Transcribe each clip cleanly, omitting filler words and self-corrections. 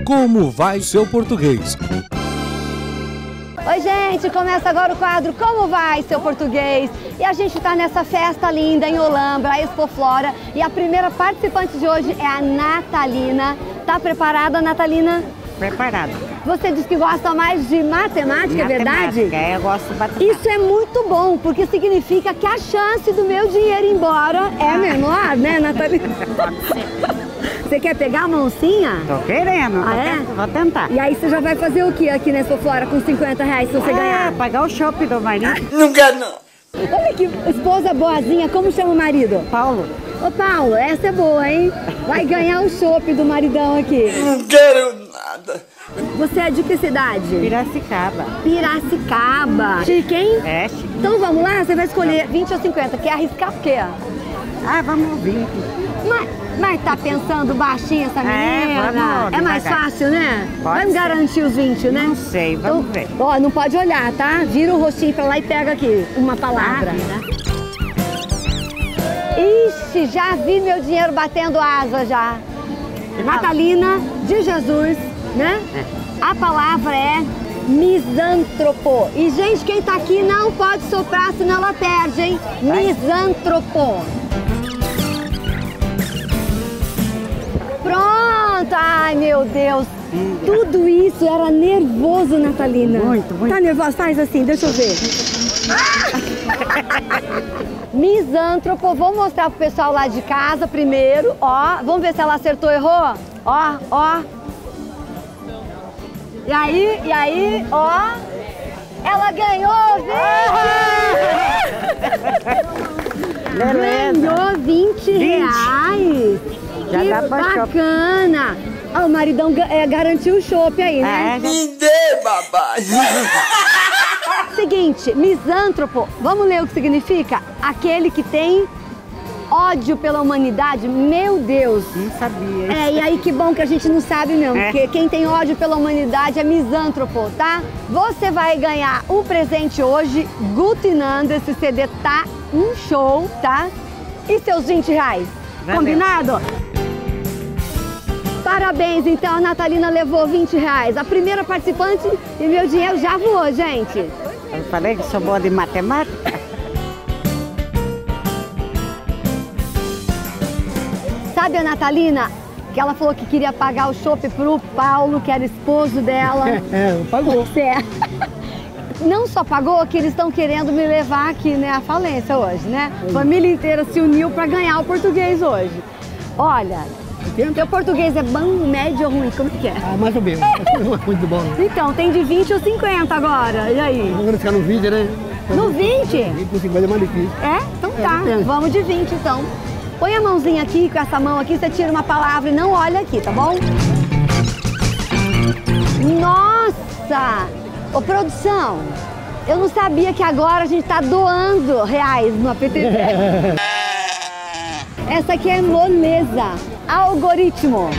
Como vai seu português? Oi, gente, começa agora o quadro Como vai seu português? E a gente está nessa festa linda em Olambra, a Expoflora, e a primeira participante de hoje é a Natalina. Tá preparada, Natalina? Preparada. Você diz que gosta mais de matemática, é verdade? Eu gosto de matemática. Isso é muito bom, porque significa que a chance do meu dinheiro ir embora é menor, né, Natalina? Pode ser. Você quer pegar a mãozinha? Tô querendo, vou tentar. E aí você já vai fazer o que aqui na Expoflora com 50 reais se você ganhar? Pagar o shopping do marido. Não quero não. Olha que esposa boazinha, como chama o marido? Paulo. Ô Paulo, essa é boa, hein? Vai ganhar o chopp do maridão aqui. Não quero nada. Você é de que cidade? Piracicaba. Piracicaba. Chique, hein? É, chique. Então vamos lá, você vai escolher 20 ou 50. Quer arriscar o quê? Vamos 20. Mas tá pensando baixinho essa menina? Vamos é mais devagar. Fácil, né? Pode Vai me ser. garantir os 20, né? Não sei, vamos Então, ver. Ó, não pode olhar, tá? Vira o rostinho pra lá e pega aqui uma palavra. Ixi, já vi meu dinheiro batendo asa já. Natalina de Jesus, né? A palavra é misântropo. E, gente, quem tá aqui não pode soprar, senão ela perde, hein? Misântropo. Pronto! Ai, meu Deus! Tudo isso era nervoso, Natalina. Muito, muito. Tá nervosa? Faz assim, deixa eu ver. Misântropo, vou mostrar pro pessoal lá de casa primeiro, ó. Vamos ver se ela acertou ou errou? Ó, ó. E aí, ó. Ela ganhou 20! Ganhou 20 reais! Já Que dá pra bacana! Ó, o maridão garantiu o chopp aí, né? Me dê, babá. Seguinte, misântropo, vamos ler o que significa? Aquele que tem ódio pela humanidade. Meu Deus! Não sabia. E aí que bom que a gente não sabe mesmo, porque quem tem ódio pela humanidade é misântropo, tá? Você vai ganhar um presente hoje, Gutinando, esse CD tá um show, tá? E seus 20 reais, Valeu. combinado? Parabéns, então a Natalina levou 20 reais, a primeira participante e meu dinheiro já voou, gente. Eu falei que sou boa de matemática. Sabe a Natalina, que ela falou que queria pagar o chopp pro Paulo, que era esposo dela. Pagou. Não só pagou, que eles estão querendo me levar aqui, né, à falência hoje, né? A família inteira se uniu para ganhar o português hoje. Olha, teu português é bom, médio ou ruim? Como que é? Mais ou menos. Não é muito bom. Então, tem de 20 ou 50 agora, e aí? Vamos ficar no 20, né? No 20? 20 por 50 é mais difícil. É? Então tá, depende. vamos de 20 então. Põe a mãozinha aqui, com essa mão aqui, você tira uma palavra e não olha aqui, tá bom? Nossa! Ô, produção, eu não sabia que agora a gente tá doando reais no APTV. Essa aqui é moleza. Algoritmo.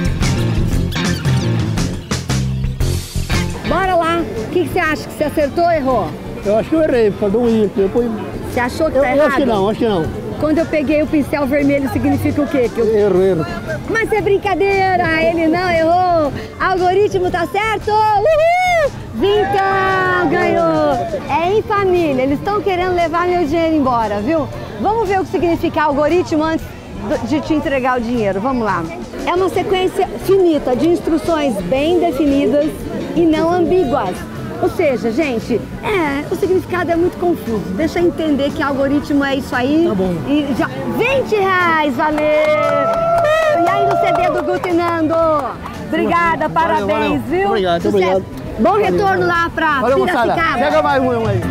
Bora lá. O que você acha? Que você acertou ou errou? Eu acho que eu errei, por causa do ímpio. Você achou que Eu tá errado? acho que não. Quando eu peguei o pincel vermelho, significa o quê? Que eu... Erro. Mas é brincadeira, ele não errou. Algoritmo tá certo? Uhul! Vintão, ganhou. É em família, eles estão querendo levar meu dinheiro embora, viu? Vamos ver o que significa algoritmo antes de te entregar o dinheiro, vamos lá. É uma sequência finita de instruções bem definidas e não ambíguas. Ou seja, gente, o significado é muito confuso. Deixa eu entender que algoritmo é isso aí. Tá bom. E já, 20 reais, valeu! E aí no CD do Gutinando. Obrigada, parabéns, valeu. viu? Obrigado, Sucesso. obrigado. Bom retorno lá pra Valeu, moçada. Piracicaba. Pega mais um aí.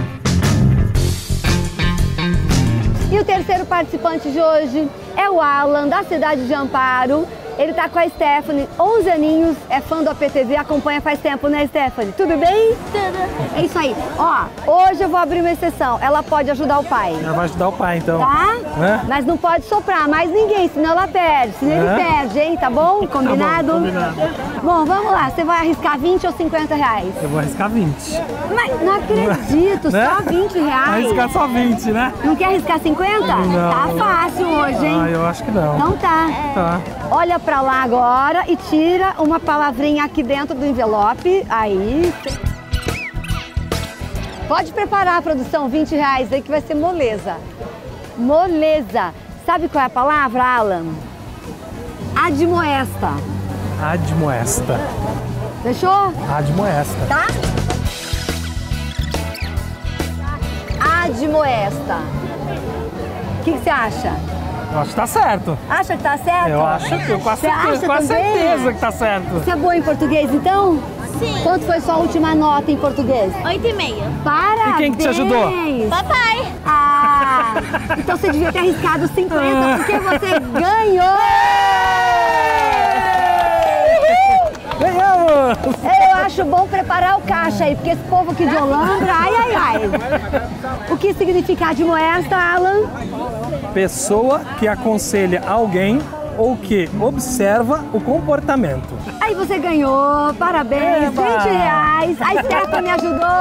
E o terceiro participante de hoje é o Alan, da cidade de Amparo. Ele tá com a Stephanie, 11 aninhos, é fã do APTV, acompanha faz tempo, né, Stephanie? Tudo bem? Tudo. É isso aí. Ó, hoje eu vou abrir uma exceção. Ela pode ajudar o pai. Ela vai ajudar o pai, então. Tá? né? Mas não pode soprar mais ninguém, senão ela perde. Senão ele perde, hein? Tá bom? Combinado? Tá bom, combinado. Bom, vamos lá. Você vai arriscar 20 ou 50 reais? Eu vou arriscar 20. Mas não acredito, Né? só 20 reais. Arriscar só 20, né? Não quer arriscar 50? Não. Tá fácil hoje, hein? Ah, eu acho que não. Então tá. Tá. Olha pra lá agora e tira uma palavrinha aqui dentro do envelope. Aí. Pode preparar a produção, 20 reais aí que vai ser moleza. Moleza. Sabe qual é a palavra, Alan? Admoesta. Admoesta. Fechou? Admoesta. Tá? Admoesta. O que você acha? Eu acho que tá certo. Acha que tá certo? Eu acho que eu Você acha com a também? certeza que tá certo. Você é boa em português, então? Sim. Quanto foi sua última nota em português? 8,5. Parabéns! E quem que te ajudou? Papai. Ah, então você devia ter arriscado 50, porque você ganhou! Ganhamos! Eu acho bom preparar o caixa aí, porque esse povo aqui de Olambra, ai. O que significa admoesta, Alan? Pessoa que aconselha alguém ou que observa o comportamento. Aí você ganhou, parabéns, Eba! 20 reais. A Stephanie ajudou!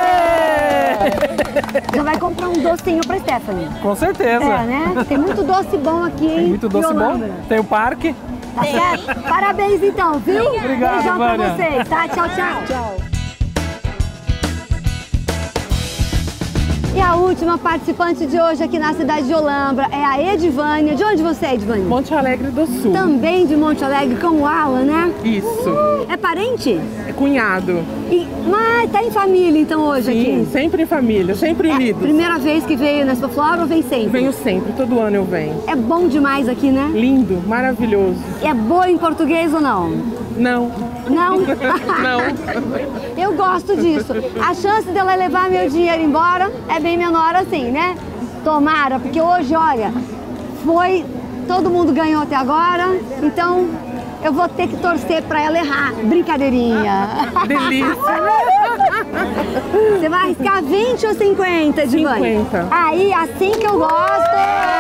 Já vai comprar um docinho pra Stephanie. Com certeza. É, né? Tem muito doce bom aqui, hein? Tem muito doce de bom. Olambra. Tem o parque. Tá certo? Parabéns então, viu? Obrigado, Beijão pra Vânia. vocês, tá? Tchau, tchau. Tchau. E a última participante de hoje aqui na cidade de Olambra é a Edivânia. De onde você é, Edivânia? Monte Alegre do Sul. Também de Monte Alegre, com o Alan, né? Isso. É parente? É cunhado. Mas tá em família então hoje Sim, aqui? sempre em família, sempre É a unidos. primeira vez que veio na Expoflora ou vem sempre? Venho sempre, todo ano eu venho. É bom demais aqui, né? Lindo, maravilhoso. É boa em português ou não? Não. Não? Não. Eu gosto disso. A chance dela levar meu dinheiro embora é bem menor assim, né? Tomara, porque hoje, olha, todo mundo ganhou até agora, então eu vou ter que torcer pra ela errar. Brincadeirinha. Delícia. Você vai arriscar 20 ou 50, Edivânia? 50. Aí, assim que eu gosto.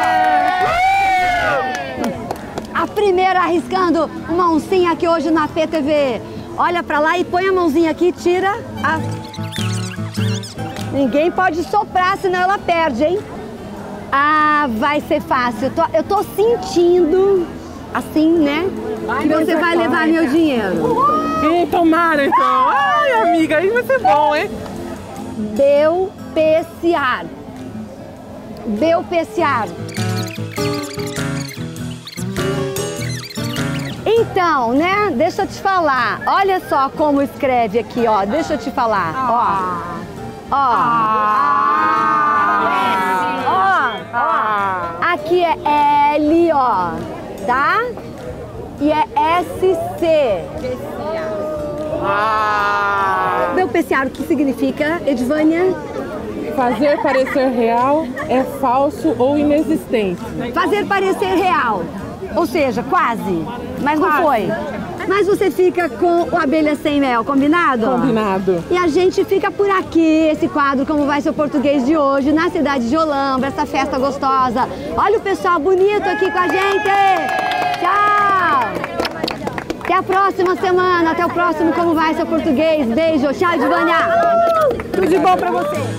A primeira arriscando uma oncinha aqui hoje na PTV. Olha pra lá e põe a mãozinha aqui, tira a... Ninguém pode soprar, senão ela perde, hein? Ah, vai ser fácil. Eu tô sentindo, assim, né, que você vai levar meu dinheiro. Tomara então. Ai, amiga, aí vai ser bom, hein? Belpeciar. Belpeciar. Então, né, deixa eu te falar. Olha só como escreve aqui, ó. Deixa eu te falar, ó. Ó. Aqui é L, ó, tá? E é SC. Belpeciar, o que significa, Edivânia? Fazer parecer real é falso ou inexistente. Fazer parecer real. Ou seja, quase, mas não foi. Mas você fica com o Abelha Sem Mel, combinado? Combinado. E a gente fica por aqui, esse quadro, como vai ser o português de hoje, na cidade de Olambra, essa festa gostosa. Olha o pessoal bonito aqui com a gente. Tchau. Até a próxima semana, até o próximo Como Vai Ser Português. Beijo, tchau, Edivânia. Tudo de bom pra você.